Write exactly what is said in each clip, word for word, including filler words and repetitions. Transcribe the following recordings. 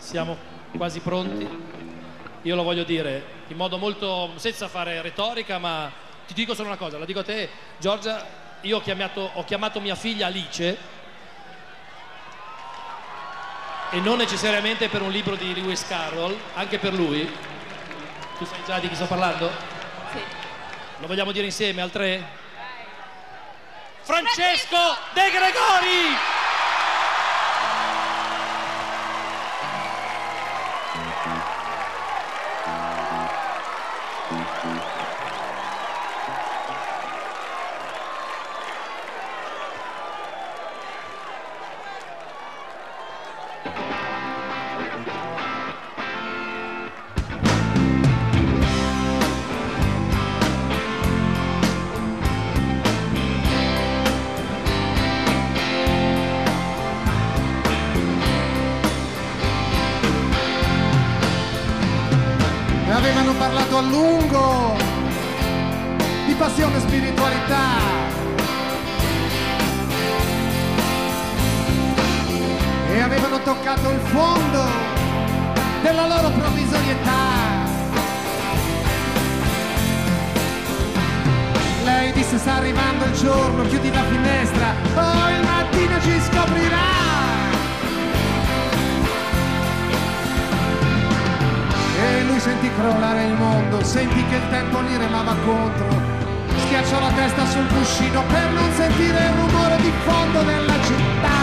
siamo quasi pronti. Io lo voglio dire in modo molto, senza fare retorica, ma ti dico solo una cosa, la dico a te, Giorgia. Io ho chiamato, ho chiamato mia figlia Alice, e non necessariamente per un libro di Lewis Carroll, anche per lui. Tu sai già di chi sto parlando? Sì. Lo vogliamo dire insieme al tre? Francesco De Gregori! Avevano parlato a lungo di passione e spiritualità, e avevano toccato il fondo della loro provvisorietà. Lei disse: sta arrivando il giorno, chiudi la finestra, poi il mattino ci scoprirà. E lui sentì crollare il mondo, sentì che il tempo gli remava contro, schiacciò la testa sul cuscino per non sentire il rumore di fondo della città.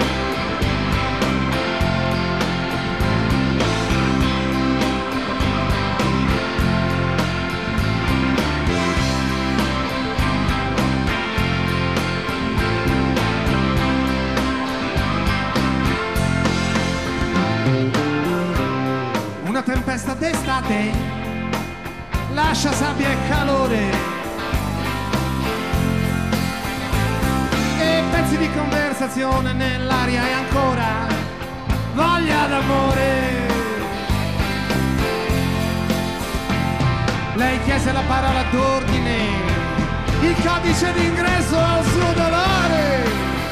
Una tempesta d'estate lascia sabbia e calore, e pezzi di conversazione nell'aria, e ancora voglia d'amore. Lei chiese la parola d'ordine, il codice d'ingresso al suo dolore.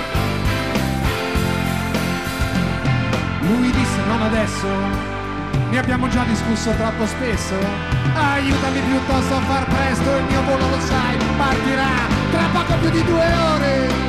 Lui disse: non adesso, ne abbiamo già discusso troppo spesso. Aiutami piuttosto a far presto, il mio volo, lo sai, partirà tra poco più di due ore.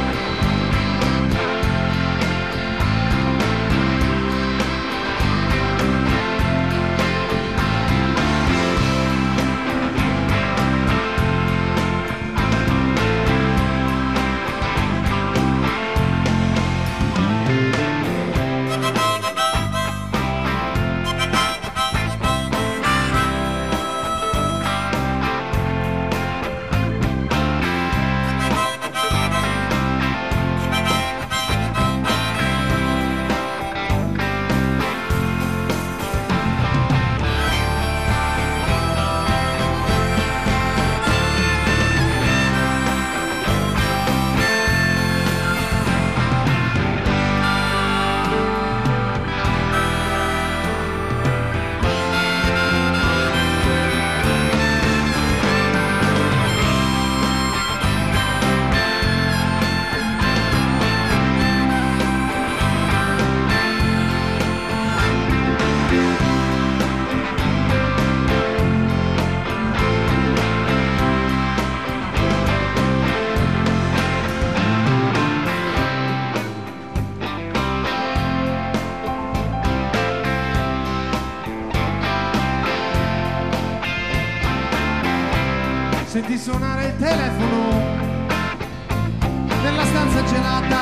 Sentì suonare il telefono nella stanza gelata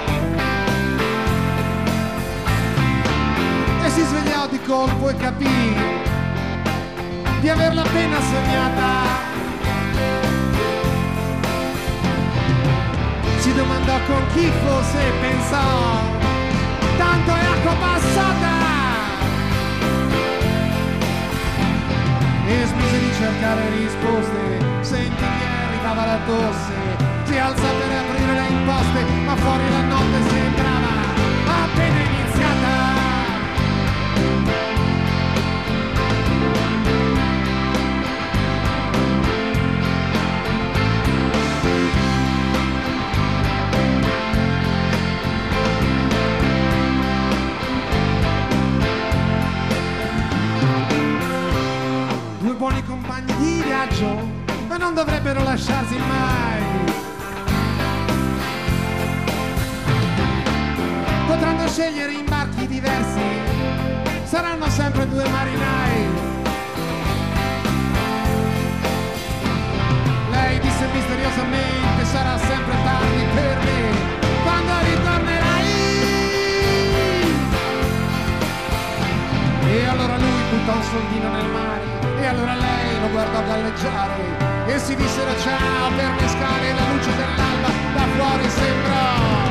e si svegliò di colpo e capì di averla appena sognata. Si domandò con chi fosse e pensò: tanto è acqua passata. E smise di cercare risposte, sentì che arrivava la tosse, si alzò per aprire le imposte, ma fuori la notte sembrava appena iniziata. non dovrebbero lasciarsi mai. Potranno scegliere imbarchi diversi, saranno sempre due marinai. Lei disse misteriosamente sarà sempre tardi per me quando ritornerai. E allora lui buttò un soldino nel mare e allora lei lo guardò galleggiare e si dissero ciao per le scale e la luce dell'alba da fuori sembrò